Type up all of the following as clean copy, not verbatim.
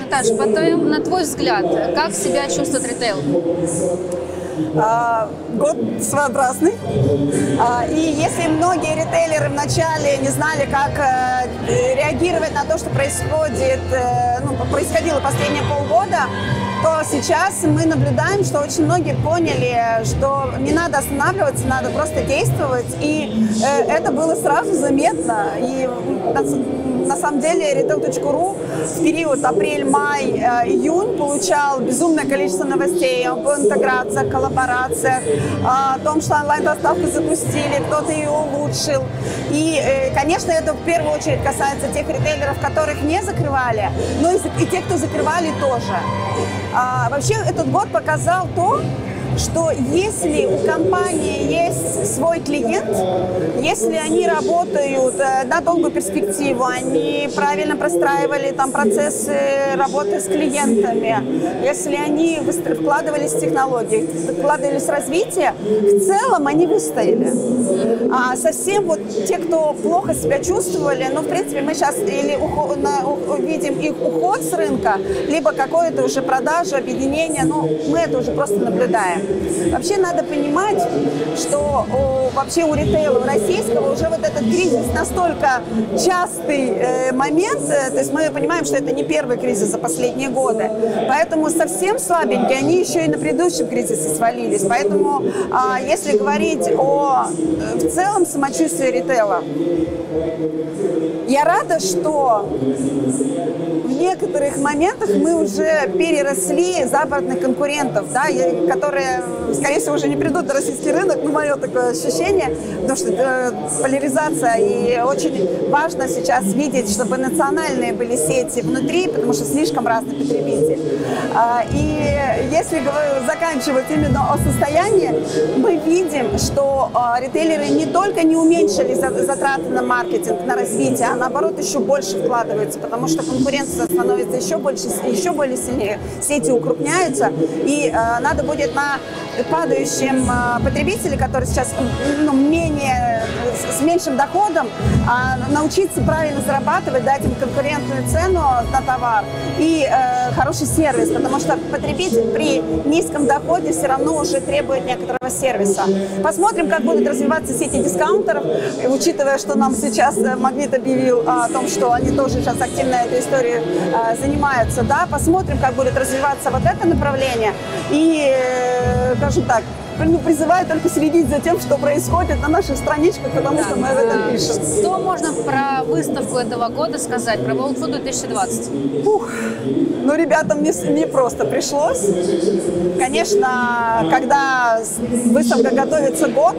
Наташа, на твой взгляд, как себя чувствует ритейл? Год своеобразный. И если многие ритейлеры вначале не знали, как реагировать на то, что происходило последние полгода, то сейчас мы наблюдаем, что очень многие поняли, что не надо останавливаться, надо просто действовать. И это было сразу заметно. И на самом деле Retail.ru в период апрель-май, июнь получал безумное количество новостей об интеграциях, коллаборациях, о том, что онлайн-доставку запустили, кто-то ее улучшил. И, конечно, это в первую очередь касается тех ритейлеров, которых не закрывали, но и тех, кто закрывали тоже. Вообще этот год показал то, что если у компании есть свой клиент, если они работают на долгую перспективу, они правильно простраивали там процессы работы с клиентами, если они вкладывались в технологии, вкладывались в развитие, в целом они выстояли. А совсем вот те, кто плохо себя чувствовали, ну, в принципе, мы сейчас или увидим их уход с рынка, либо какое-то уже продажа, объединение, ну, мы это уже просто наблюдаем. Вообще надо понимать, что вообще у ритейла российского уже вот этот кризис настолько частый момент, то есть мы понимаем, что это не первый кризис за последние годы, поэтому совсем слабенькие, они еще и на предыдущем кризисе свалились. Поэтому если говорить о в целом самочувствии ритейла, я рада, что в некоторых моментах мы уже переросли западных конкурентов, да, которые, скорее всего, уже не придут на российский рынок, ну, мое такое ощущение, потому что это поляризация, и очень важно сейчас видеть, чтобы национальные были сети внутри, потому что слишком разный потребитель. И если заканчивать именно о состоянии, мы видим, что ритейлеры не только не уменьшили затраты на маркетинг, на развитие, а наоборот еще больше вкладываются, потому что конкуренция становится еще более сильнее, сети укрупняются, и надо будет на падающем потребителе, который сейчас с меньшим доходом, научиться правильно зарабатывать, дать им конкурентную цену на товар и хороший сервис, потому что потребитель при низком доходе все равно уже требует некоторого сервиса. Посмотрим, как будут развиваться сети дискаунтеров, учитывая, что нам сейчас Магнит объявил о том, что они тоже сейчас активно этой историей занимаются. Да? Посмотрим, как будет развиваться вот это направление. И, скажем так, призываю только следить за тем, что происходит на наших страничках, потому что мы об этом пишем. Что можно про выставку этого года сказать, про World Food 2020? Ну, ребятам не просто пришлось. Конечно, когда выставка готовится год,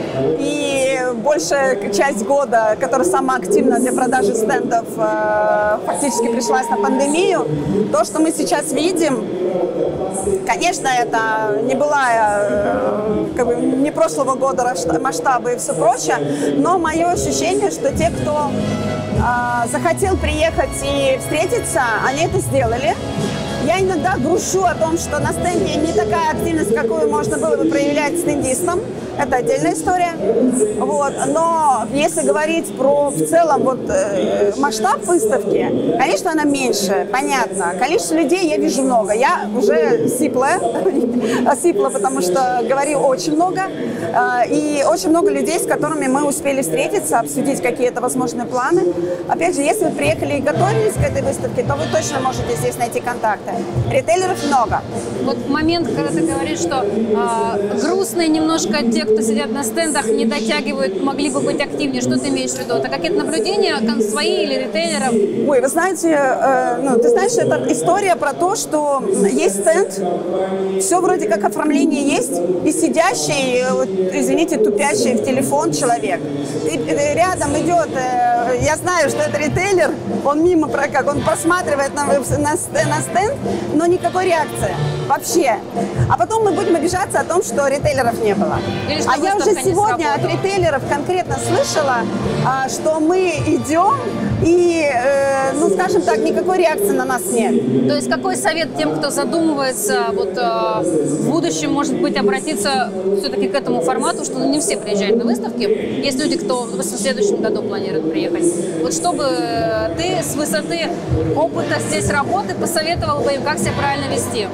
и большая часть года, которая самая активная для продажи стендов, фактически пришлась на пандемию, то, что мы сейчас видим, конечно, это не была не прошлого года масштабы и все прочее, но мое ощущение, что те, кто захотел приехать и встретиться, они это сделали. Я иногда грущу о том, что на стенде не такая активность, какую можно было бы проявлять стендистам. Это отдельная история. Вот. Но если говорить про в целом масштаб выставки, конечно, она меньше, понятно. Количество людей я вижу много. Я уже сипла, потому что говорю очень много. И очень много людей, с которыми мы успели встретиться, обсудить какие-то возможные планы. Опять же, если вы приехали и готовились к этой выставке, то вы точно можете здесь найти контакты. Ритейлеров много. Вот момент, когда ты говоришь, что грустные немножко те, кто сидят на стендах, не дотягивают, могли бы быть активнее. Что ты имеешь в виду? Это какие-то наблюдения свои или ритейлеров? Ой, вы знаете, ты знаешь, это история про то, что есть стенд, все вроде как оформление есть, и сидящий, извините, тупящий в телефон человек. И рядом идет, я знаю, что это ритейлер, он мимо он просматривает на стенд, но никакой реакции вообще. А потом мы будем обижаться о том, что ритейлеров не было. А я уже сегодня от ритейлеров конкретно слышала, что мы идем и, ну, скажем так, никакой реакции на нас нет. То есть какой совет тем, кто задумывается в будущем будущем, может быть, обратиться все-таки к этому формату, что не все приезжают на выставки. Есть люди, кто в следующем году планирует приехать. Вот чтобы ты с высоты опыта здесь работы посоветовал бы им, как себя правильно вести?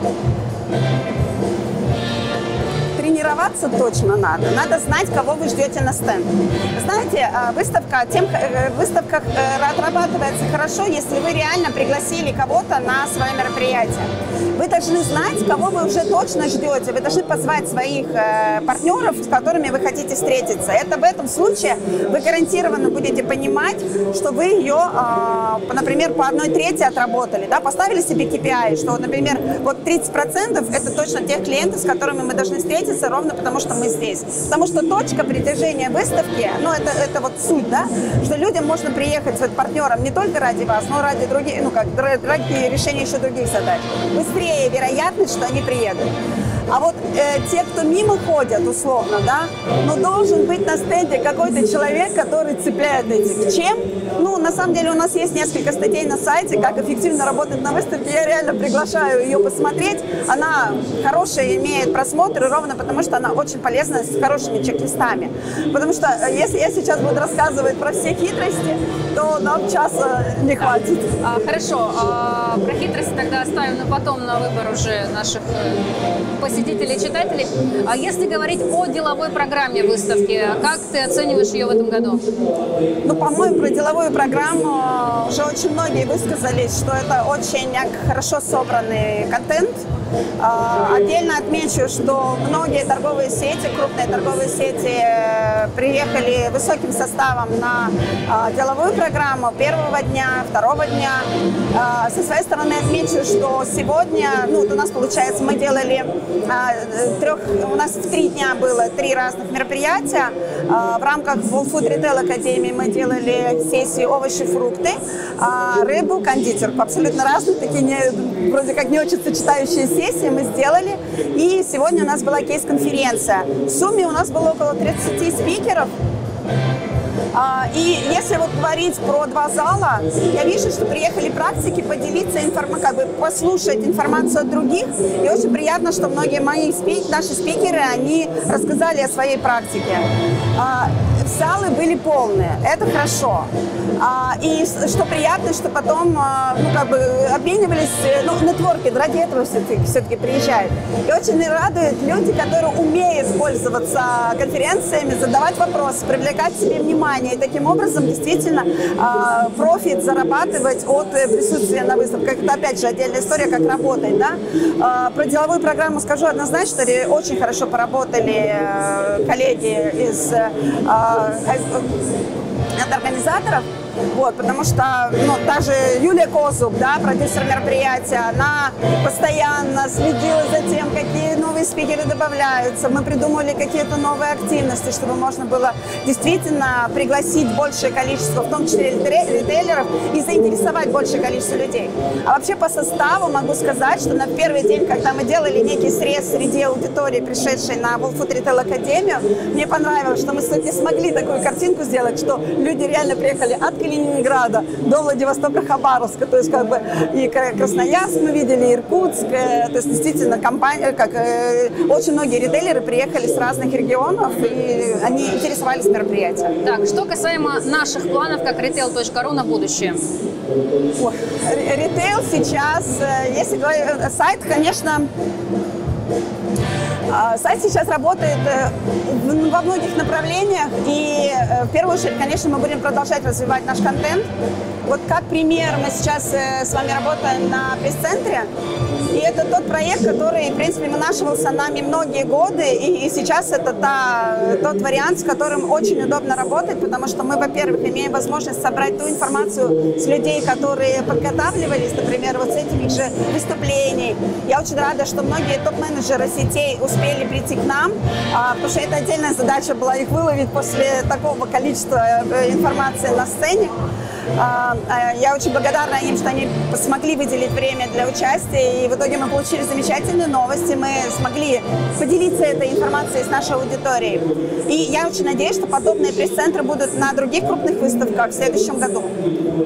Тренироваться точно надо. Надо знать, кого вы ждете на стенд. Знаете, выставка в выставках отрабатывается хорошо, если вы реально пригласили кого-то на свое мероприятие. Вы должны знать, кого вы уже точно ждете. Вы должны позвать своих партнеров, с которыми вы хотите встретиться. Это в этом случае вы гарантированно будете понимать, что вы ее, например, по 1/3 отработали, да, поставили себе KPI, что, например, вот 30% это точно тех клиентов, с которыми мы должны встретиться, ровно потому что мы здесь. Потому что точка притяжения выставки, ну это вот суть, да, что людям можно приехать с партнером не только ради вас, но ради других, ну как, ради решения еще других задач. Быстрее вероятность, что они приедут. А вот те, кто мимо ходят, условно, да, ну должен быть на стенде какой-то человек, который цепляет этих. Чем? Ну, на самом деле у нас есть несколько статей на сайте, как эффективно работать на выставке. Я реально приглашаю ее посмотреть. Она хорошая, имеет просмотры, ровно потому что она очень полезна, с хорошими чек-листами. Потому что если я сейчас буду рассказывать про все хитрости, то нам часа не хватит. Хорошо. Про хитрости тогда оставим на потом, на выбор уже наших посетителей и читателей. А если говорить о деловой программе выставки, как ты оцениваешь ее в этом году? Ну, по-моему, про деловую программу уже очень многие высказались, что это очень хорошо собранный контент. Отдельно отмечу, что многие торговые сети, крупные торговые сети приехали высоким составом на деловую программу первого дня, второго дня. Со своей стороны отмечу, что сегодня, ну, вот у нас получается, мы делали у нас в 3 дня было 3 разных мероприятия. В рамках World Food Retail Академии мы делали сессии овощи, фрукты, рыбу, кондитерку. Абсолютно разные, такие вроде как не очень сочетающие сессии мы сделали. И сегодня у нас была кейс-конференция. В сумме у нас было около 30 спикеров. И если вот говорить про 2 зала, я вижу, что приехали практики поделиться как бы послушать информацию от других. И очень приятно, что многие наши спикеры, они рассказали о своей практике. Залы были полные, это хорошо. И что приятно, что потом ну, как бы обменивались, ну, нетворки, ради этого все-таки приезжают. И очень радует люди, которые умеют пользоваться конференциями, задавать вопросы, привлекать к себе внимание. И таким образом действительно профит зарабатывать от присутствия на выставках. Это опять же отдельная история, как работать. Да? Про деловую программу скажу однозначно, очень хорошо поработали коллеги от организаторов. Вот, потому что ну, та же Юлия Козуб, да, продюсер мероприятия, она постоянно следила за тем, какие новые спикеры добавляются. Мы придумали какие-то новые активности, чтобы можно было действительно пригласить большее количество, в том числе ритейлеров, и заинтересовать большее количество людей. А вообще по составу могу сказать, что на первый день, когда мы делали некий срез среди аудитории, пришедшей на World Food Retail Академию, мне понравилось, что мы смогли такую картинку сделать, что люди реально приехали от Калининграда до Владивостока, Хабаровска, то есть как бы и Красноярск мы видели, и Иркутск, то есть действительно компания, очень многие ритейлеры приехали с разных регионов, и они интересовались мероприятием. Так, что касаемо наших планов, как retail.ru на будущее? Ритейл сейчас, если говорить, сайт, конечно, сайт сейчас работает во многих направлениях, и в первую очередь, конечно, мы будем продолжать развивать наш контент. Вот как пример, мы сейчас с вами работаем на пресс-центре, и это тот проект, который, в принципе, вынашивался нами многие годы, и сейчас это тот вариант, с которым очень удобно работать, потому что мы, во-первых, имеем возможность собрать ту информацию с людей, которые подготавливались, например, вот с этих же выступлений. Я очень рада, что многие топ-менеджеры сетей успели прийти к нам, потому что это отдельная задача была их выловить после такого количества информации на сцене. Я очень благодарна им, что они смогли выделить время для участия, и в итоге мы получили замечательные новости, мы смогли поделиться этой информацией с нашей аудиторией. И я очень надеюсь, что подобные пресс-центры будут на других крупных выставках в следующем году.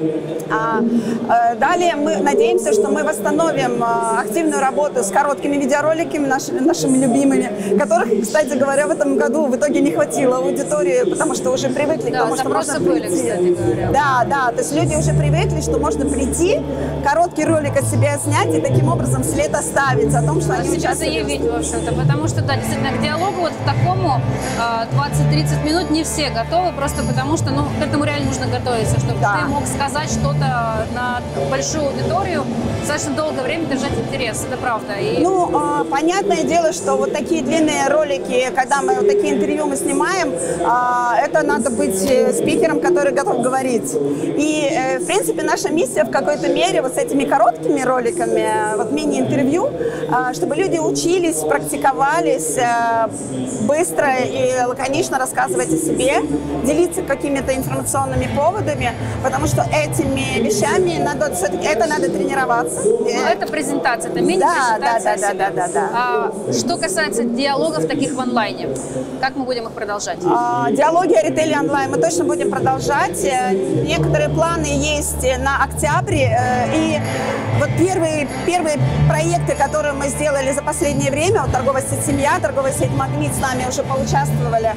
Далее мы надеемся, что мы восстановим активную работу с короткими видеороликами, нашими любимыми, которых, кстати говоря, в этом году в итоге не хватило аудитории, потому что уже привыкли к тому, что можно были, прийти. Кстати говоря. Да, то есть люди уже привыкли, что можно прийти, короткий ролик от себя снять и таким образом след оставить о том, что они сейчас заявить, в общем-то, потому что, да, действительно, к диалогу вот к такому 20-30 минут не все готовы, просто потому что, ну, к этому реально нужно готовиться, чтобы ты мог сказать что-то на большую аудиторию, достаточно долгое время держать интерес, это правда. Ну, понятное дело, что вот такие длинные ролики, когда мы вот такие интервью мы снимаем, это надо быть спикером, который готов говорить. И, в принципе, наша миссия в какой-то мере вот с этими короткими роликами, вот мини-интервью, чтобы люди учились, практиковались быстро и лаконично рассказывать о себе, делиться какими-то информационными поводами, потому что этими вещами это надо тренироваться. Ну, это презентация, это мини-презентация. Да. Что касается диалогов таких в онлайне, как мы будем их продолжать? Диалоги о ритейле онлайн мы точно будем продолжать. Некоторые планы есть на октябрь. И вот первые проекты, которые мы сделали за последнее время, вот торговая сеть «Семья», торговая сеть «Магнит» с нами уже поучаствовали.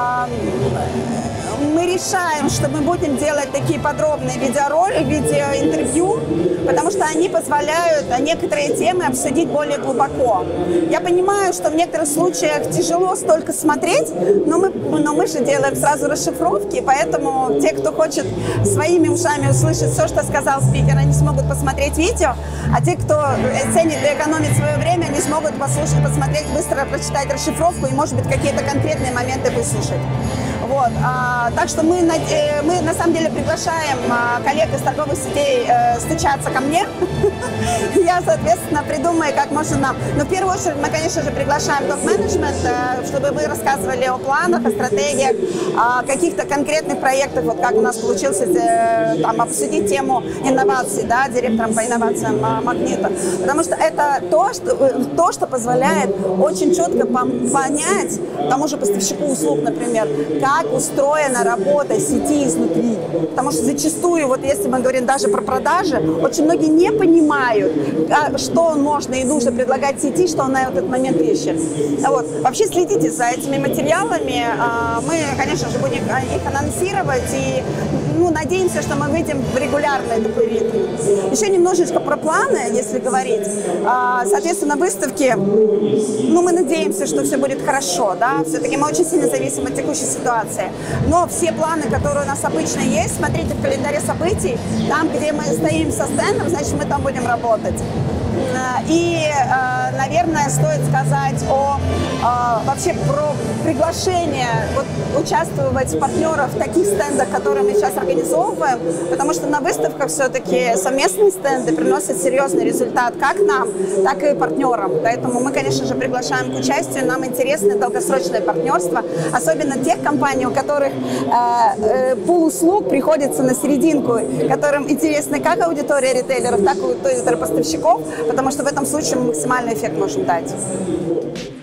Мы решаем, что мы будем делать такие подробные видеоинтервью, потому что они позволяют некоторые темы обсудить более глубоко. Я понимаю, что в некоторых случаях тяжело столько смотреть, но мы же делаем сразу расшифровки, поэтому те, кто хочет своими ушами услышать все, что сказал спикер, они смогут посмотреть видео, а те, кто ценит и экономит свое время, они смогут послушать, посмотреть, быстро прочитать расшифровку и, может быть, какие-то конкретные моменты выслушать. Вот. Так что мы на самом деле приглашаем коллег из торговых сетей стучаться ко мне. Я, соответственно, придумаю, как можно нам. Но в первую очередь мы, конечно же, приглашаем топ-менеджмент, чтобы вы рассказывали о планах, о стратегиях, о каких-то конкретных проектах, вот как у нас получилось там, обсудить тему инноваций, да, директором по инновациям «Магнита». Потому что это то, что позволяет очень четко понять тому же поставщику услуг, например, как устроена работа сети изнутри. Потому что зачастую, вот если мы говорим даже про продажи, очень многие не понимают, что можно и нужно предлагать сети, что она в этот момент ищет. Вот. Вообще следите за этими материалами. Мы, конечно же, будем их анонсировать и надеемся, что мы выйдем в регулярный такой ритм. Еще немножечко про планы, если говорить. Соответственно, выставки, мы надеемся, что все будет хорошо, да, все-таки мы очень сильно зависим от текущей ситуации. Но все планы, которые у нас обычно есть, смотрите в календаре событий, там, где мы стоим со стендом, значит, мы там будем работать. И, наверное, стоит сказать вообще про приглашение участвовать в партнеров в таких стендах, которые мы сейчас организовываем, потому что на выставках все-таки совместные стенды приносят серьезный результат как нам, так и партнерам. Поэтому мы, конечно же, приглашаем к участию. Нам интересны долгосрочное партнерство, особенно тех компаний, у которых пул услуг приходится на серединку, которым интересны как аудитория ритейлеров, так и аудитория поставщиков, потому что в этом случае мы максимальный эффект можем дать.